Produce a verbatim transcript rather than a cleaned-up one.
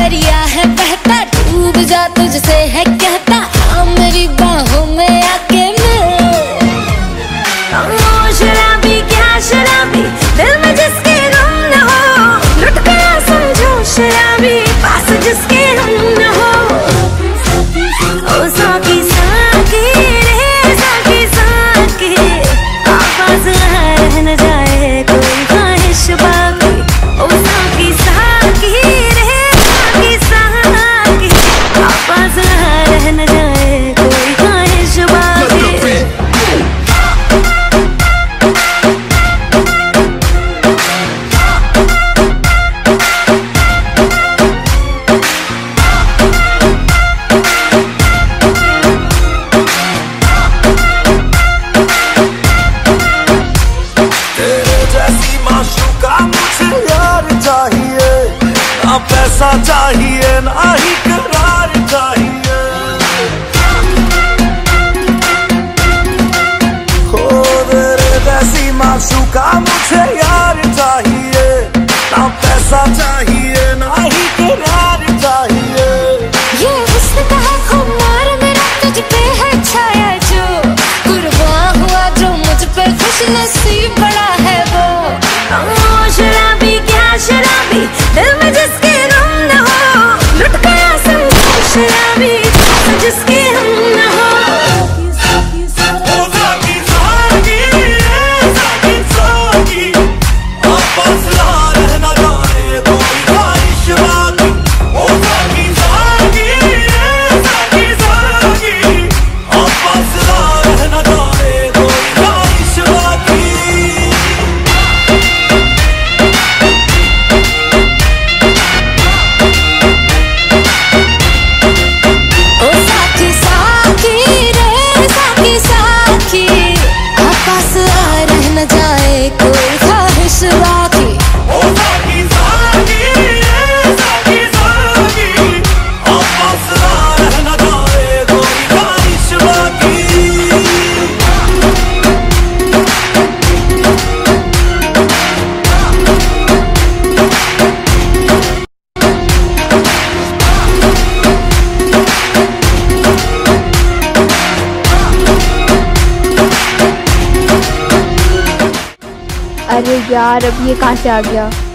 दरिया है बहता, डूब जा तुझसे है कहता, हाँ मेरी बाहों में आके शराबी क्या शराबी, दिल में जिसके गम न हो, लुट गया समझो शराबी, पास जिसके हम न हो। ओ साकी साकी रे साकी साकी, आवाज रह न जाए कोई ख्वाहिश बाकी। ओ साकी साकी रे साकी साकी, आवाज रह न जाए कोई ख्वाहिश बाकी। पैसा चाहिए ना ही करार चाहिए, हो तेरे जैसी माशूका मुझे यार चाहिए, ना पैसा चाहिए ना ही करार चाहिए। ये हुस्न का है खुमार मेरा तुझ पे है छाया, जो कुर्बान हुआ जो मुझ पे खुश नसीब बड़ा है वो। ओ शराबी क्या शराबी, दिल में जिसके शराबी जिसके हम न हो। ओ साकी साकी रे साकी साकी, आपस रह न जाए कोई ख्वाहिश बाकी। ओ साकी साकी रे साकी साकी, आपस रह न जाए कोई ख्वाहिश बाकी। अरे यार अब ये कहाँ से आ गया।